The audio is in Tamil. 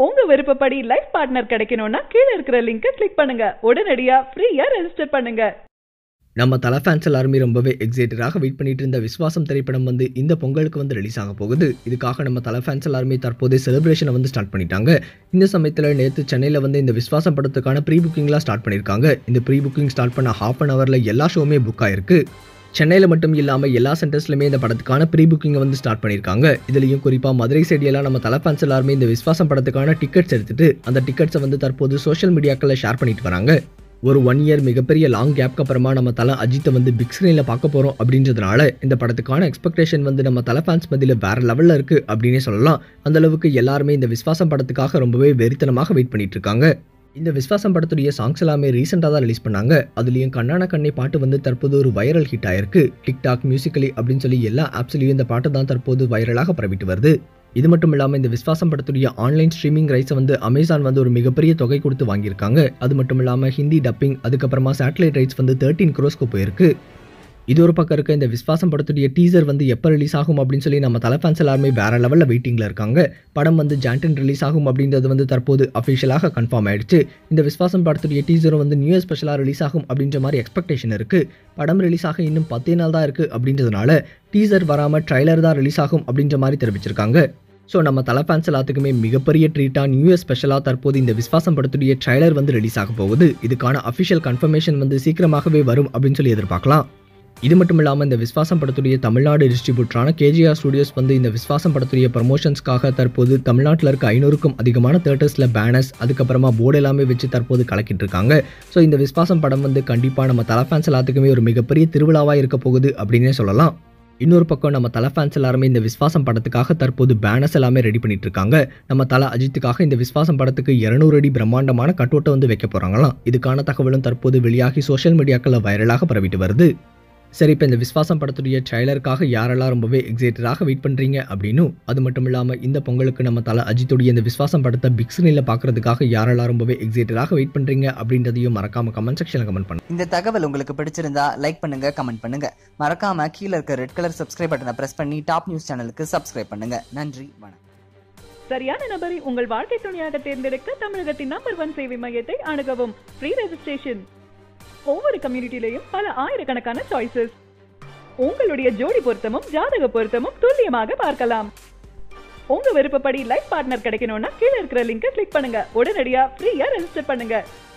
உங்க விருப்பப்படி லைஃப் பார்ட்னர் கிடைக்கணும்னா கீழ இருக்கிற லிங்கை கிளிக் பண்ணுங்க. உடனடியா ஃப்ரீயா ரெஜிஸ்டர் பண்ணுங்க. நம்ம தல ஃபேன்ஸ் எல்லாருமே ரொம்பவே எக்ஸைட்டடாக வெயிட் பண்ணிட்டு இருந்த விஸ்வாசம் திரைப்படம் வந்து இந்த பொங்கலுக்கு வந்து ரிலீஸ் ஆக போகுது. இதுக்காக நம்ம தல ஃபேன்ஸ் எல்லாருமே தற்போது செலிப்ரேஷனை வந்து ஸ்டார்ட் பண்ணிட்டாங்க. இந்த சமயத்தில் நேற்று சென்னையில் வந்து இந்த விஸ்வாசம் படத்துக்கான ப்ரீ புக்கிங்லாம் ஸ்டார்ட் பண்ணியிருக்காங்க. இந்த ப்ரீ புக்கிங் ஸ்டார்ட் பண்ண ஹாஃப் அன் ஹவரில் எல்லா ஷோவுமே புக் ஆயிருக்கு. சென்னையில் மட்டும் இல்லாமல் எல்லா சென்டர்ஸ்லையுமே இந்த படத்துக்கான ப்ரீ புக்கிங்கை வந்து ஸ்டார்ட் பண்ணியிருக்காங்க. இதுலேயும் குறிப்பாக மதுரை சைடியெல்லாம் நம்ம தல ஃபேன்ஸ் எல்லாருமே இந்த விஸ்வாசம் படத்துக்கான டிக்கெட்ஸ் எடுத்துட்டு அந்த டிக்கெட்ஸை வந்து தற்போது சோஷியல் மீடியாக்களில் ஷேர் பண்ணிட்டு வராங்க. ஒரு 1 இயர் மிகப்பெரிய லாங் கேப்க்கு அப்புறமா நம்ம தல அஜித்தை வந்து பிக் ஸ்க்ரீனில் பார்க்க போகிறோம் அப்படின்றதுனால இந்த படத்துக்கான எக்ஸ்பெக்டேஷன் வந்து நம்ம தல ஃபேன்ஸ் மத்தியில் வேறு லெவலில் இருக்குது அப்படின்னே சொல்லலாம். அந்தளவுக்கு எல்லாருமே இந்த விஸ்வாசம் படத்துக்காக ரொம்பவே வெறித்தனமாக வெயிட் பண்ணிட்டு இருக்காங்க. இந்த விஸ்வாசம் படத்துடைய சாங்ஸ் எல்லாமே ரீசெண்டாக தான் ரிலீஸ் பண்ணாங்க. அதுலேயும் கண்ணான கண்ணை பாட்டு வந்து தற்போது ஒரு வைரல் ஹிட் ஆயிருக்கு. டிக்டாக், மியூசிக்கலி அப்படின்னு சொல்லி எல்லா ஆப்ஸ்லையும் இந்த பாட்டு தான் தற்போது வைரலாக பரவிட்டு வருது. இது மட்டும் இல்லாமல் இந்த விஸ்வாசம் படத்துடைய ஆன்லைன் ஸ்ட்ரீமிங் ரைட்ஸை வந்து அமேசான் வந்து ஒரு மிகப்பெரிய தொகை கொடுத்து வாங்கியிருக்காங்க. அது மட்டும் இல்லாமல் ஹிந்தி டப்பிங், அதுக்கப்புறமா சேட்டலைட் ரைட்ஸ் வந்து 13 crores போயிருக்கு. இது ஒரு பக்கம் இருக்க இந்த விஸ்வாசம் படத்துடைய டீசர் வந்து எப்போ ரிலீஸ் ஆகும் அப்படின்னு சொல்லி நம்ம தல ஃபேன்ஸ் எல்லாருமே வேற லெவலில் வெயிட்டிங்கில் இருக்காங்க. படம் வந்து ஜான்டன் ரிலீஸ் ஆகும் அப்படின்றது வந்து தற்போது அஃபிஷியலாக கன்ஃபார்ம் ஆயிடுச்சு. இந்த விஸ்வாசம் படத்துடைய டீசரும் வந்து நியூ இயர் ஸ்பெஷலாக ரிலீஸ் ஆகும் அப்படின்ற மாதிரி எக்ஸ்பெக்டேஷன் இருக்குது. படம் ரிலீஸ் ஆக இன்னும் 10 நாள் தான் இருக்குது அப்படின்றதுனால டீசர் வராமல் ட்ரைலர் தான் ரிலீஸ் ஆகும் அப்படின்ற மாதிரி தெரிவிச்சிருக்காங்க. ஸோ நம்ம தல ஃபேன்ஸ் எல்லாத்துக்குமே மிகப்பெரிய ட்ரீட்டாக நியூ இயர் ஸ்பெஷலாக தற்போது இந்த விஸ்வாசம் படத்துடைய ட்ரைலர் வந்து ரிலீஸ் ஆக போகுது. இதுக்கான அஃபிஷியல் கன்ஃபர்மேஷன் வந்து சீக்கிரமாகவே வரும் அப்படின்னு சொல்லி எதிர்பார்க்கலாம். இது மட்டும் இல்லாமல் இந்த விஸ்வாசம் படத்துடைய தமிழ்நாடு டிஸ்ட்ரிபியூட்டரான கேஜிஆர் ஸ்டுடியோஸ் வந்து இந்த விஸ்வாசம் படத்துடைய ப்ரமோஷன்ஸ்க்காக தற்போது தமிழ்நாட்டில் இருக்க 500க்கும் அதிகமான தியேட்டர்ஸில் பேனர்ஸ், அதுக்கப்புறமா போர்டு எல்லாமே வச்சு தற்போது கலக்கிட்டு இருக்காங்க. ஸோ இந்த விஸ்வாசம் படம் வந்து கண்டிப்பாக நம்ம தல ஃபேன்ஸ் எல்லாத்துக்குமே ஒரு மிகப்பெரிய திருவிழாவாக இருக்க போகுது அப்படின்னே சொல்லலாம். இன்னொரு பக்கம் நம்ம தல ஃபேன்ஸ் எல்லாருமே இந்த விஸ்வாசம் படத்துக்காக தற்போது பேனர்ஸ் எல்லாமே ரெடி பண்ணிட்டு இருக்காங்க. நம்ம தல அஜித்துக்காக இந்த விஸ்வாசம் படத்துக்கு 200 அடி பிரம்மாண்டமான கட்டோட்டை வந்து வைக்க போறாங்களாம். இதுக்கான தகவலும் தற்போது வெளியாகி சோஷியல் மீடியாக்களில் வைரலாக பரவிட்டு வருது. சரி, இப்போ இந்த விஸ்வாசம் படத்துடைய ட்ரைலருக்காக யாரெல்லாம் ரொம்பவே எக்ஸைட்டடாக வெயிட் பண்ணுறீங்க அப்படின்னும், அது மட்டும் இல்லாமல் இந்த பொங்கலுக்கு நம்ம தல அஜித்துடைய இந்த விஸ்வாசம் படத்தை பிக் ஸ்க்ரீனில் பார்க்கறதுக்காக யாரெல்லாம் ரொம்பவே எக்ஸைட்டடாக வெயிட் பண்ணுறீங்க அப்படின்றதையும் மறக்காம கமெண்ட் செக்ஷனில் கமெண்ட் பண்ணுங்க. இந்த தகவல் உங்களுக்கு பிடிச்சிருந்தா லைக் பண்ணுங்க, கமெண்ட் பண்ணுங்க. மறக்காம கீழே இருக்க ரெட் கலர் சப்ஸ்கிரைப் பட்டனை பிரஸ் பண்ணி டாப் நியூஸ் சேனலுக்கு சப்ஸ்கிரைப் பண்ணுங்க. நன்றி, வணக்கம். சரியான நபரை உங்கள் வாழ்க்கை துணையாக தேர்ந்தெடுக்க தமிழகத்தின் நம்பர் 1 சேவை மையத்தை அணுகவும். Free registration. ஒவ்வொரு கம்யூனிட்டிலையும் பல ஆயிரக்கணக்கான சாய்ஸஸ். உங்களுடைய ஜோடி பொருத்தமும் ஜாதக பொருத்தமும் துல்லியமாக பார்க்கலாம். உங்க விருப்பப்படி லைஃப் பார்ட்னர் கிடைக்கணும்னா கீழ இருக்கிற லிங்கை கிளிக் பண்ணுங்க. உடனடியா ஃப்ரீயா ரெஜிஸ்டர் பண்ணுங்க.